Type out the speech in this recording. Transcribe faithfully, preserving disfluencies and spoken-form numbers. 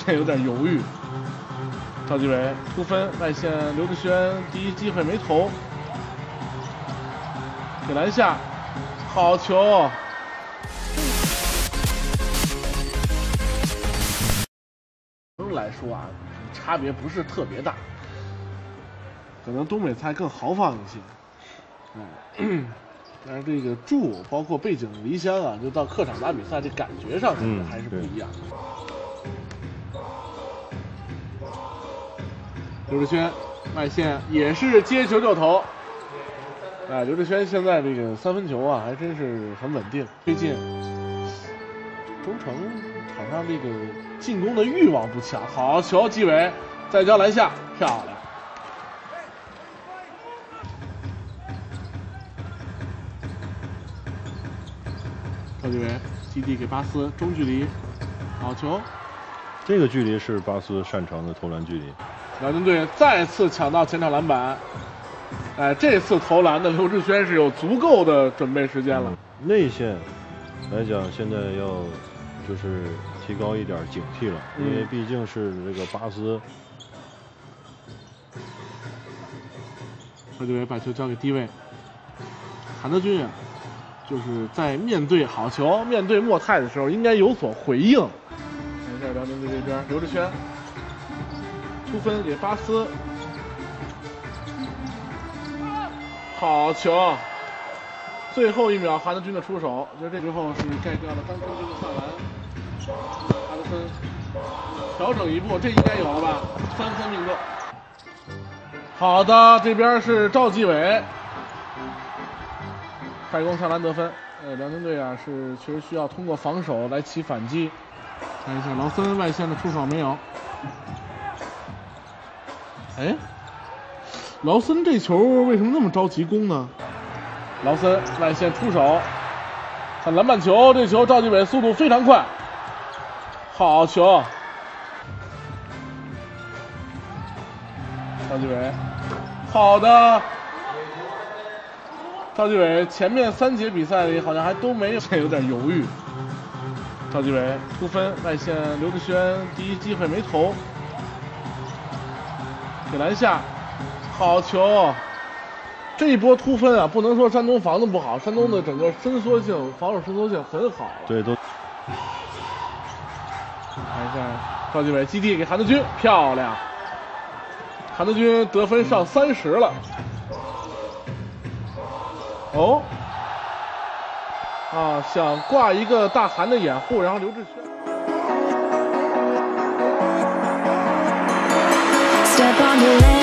有点犹豫。赵继伟出分外线，刘志轩第一机会没投，给篮下，好球。来说啊，差别不是特别大，可能东北菜更豪放一些。哎，但是这个住包括背井离乡啊，就到客场打比赛，这感觉上真的还是不一样。嗯、刘志轩外线也是接球就投。哎，刘志轩现在这个三分球啊，还真是很稳定。最近中城好像这个进攻的欲望不强。好球，纪伟再交篮下，漂亮。赵继伟基地给巴斯，中距离，好球。 这个距离是巴斯擅长的投篮距离。 辽宁队再次抢到前场篮板。哎，这次投篮的刘志轩是有足够的准备时间了。 嗯、内线来讲，现在要就是提高一点警惕了，嗯、因为毕竟是这个巴斯。赵继伟把球交给低位，韩德君啊，就是在面对好球、面对莫泰的时候，应该有所回应。看一下辽宁队这边，刘志轩出分给巴斯。好球！最后一秒，韩德君的出手，就这之后是盖掉了张春军的上篮。哈德森调整一步，这应该有了吧？三分命中。好的，这边是赵继伟，快攻上篮得分。呃，辽宁队啊是确实需要通过防守来起反击。看一下劳森外线的出手没有？哎。劳森这球为什么那么着急攻呢？劳森外线出手，看篮板球，这球赵继伟速度非常快，好球！赵继伟，好的。赵继伟前面三节比赛里好像还都没有，有点犹豫。赵继伟出分外线，刘志轩第一机会没投，给篮下。好球！这一波突分啊，不能说山东防的不好，山东的整个伸缩性、防守伸缩性很好。 对，都。 看一下赵继伟基地给韩德君，漂亮！韩德君得分上三十了。哦，啊，想挂一个大韩的掩护，然后刘志轩。Step on the